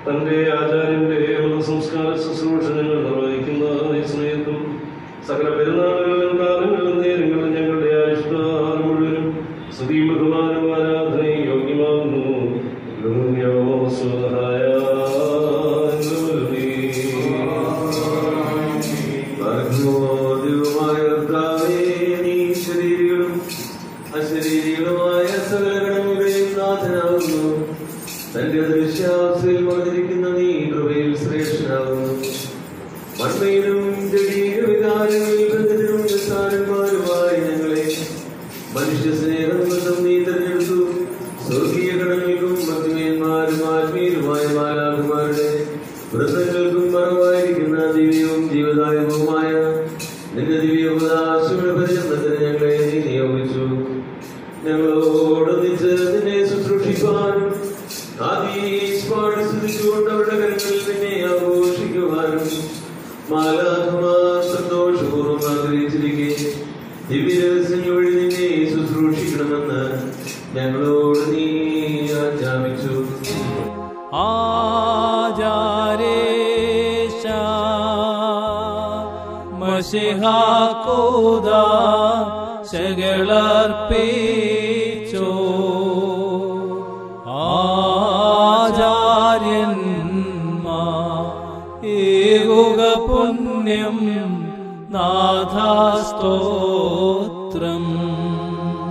തന്റെ ആചാര്യന്റെ മതസംസ്കാര ശുശ്രൂഷ ഞങ്ങൾ നിർവഹിക്കുന്ന ഈ സ്നേഹത്തും സകല പെരുന്നാളുകളിലും കാലങ്ങളിലും നേരങ്ങളിലും ഞങ്ങളുടെ ആയുഷ്കാലം മുഴുവനും സ്തുതിയും ബഹുമാനവും ആരാധനയും യോഗ്യമാകുന്നു. അശരീരികളുമായ സകല ഗണങ്ങളുടെയും നാഥനാകുന്നു. തന്റെ ദൃശ്യാവസ്ഥയിൽ വന്നിരിക്കുന്ന നീ കൃപയിൽ ശ്രേഷ്ഠനാകുന്നു. മണ്മയിലും ജടീയ വികാരങ്ങളിൽ ബന്ധത്തിനും നിസ്സാരന്മാരുമായി ഞങ്ങളെ മനുഷ്യ സ്നേഹനിമിത്തം നീ തെരഞ്ഞെടുത്തു. സ്വർഗീയ ഗണങ്ങൾക്കും മധ്യമേന്മാരും ആത്മീയരുമായ മാലാഖമാരുടെ വൃത്തങ്ങൾക്കും മറവായിരിക്കുന്ന ദിവ്യവും ജീവദായകവുമായ നിന്റെ ദിവ്യോപദാശയുടെ പരിചരണത്തിന് ഞങ്ങളെ നീ നിയോഗിച്ചു. ഞങ്ങളോടൊന്നിച്ച് നിന്നെ ശുശ്രൂഷിക്കുവാനും സ്തുതിച്ചുകൊണ്ട് അവരുടെ കരങ്ങളിൽ നിന്നെ ആഘോഷിക്കുവാനും മാലാഖമാർ സന്തോഷപൂർവ്വം ആഗ്രഹിച്ചിരിക്കെ ദിവ്യരഹസ്യങ്ങൾ വഴി നിന്നെ ശുശ്രൂഷിക്കണമെന്ന് ഞങ്ങളോട് നീ ആജ്ഞാപിച്ചു. ആചാരേശ മശിഹാകോദാ ശകളർപ്പിച്ചോ ആചാര്യന്മാർ ഏകുക പുണ്യം നാഥാസ്തോത്രം.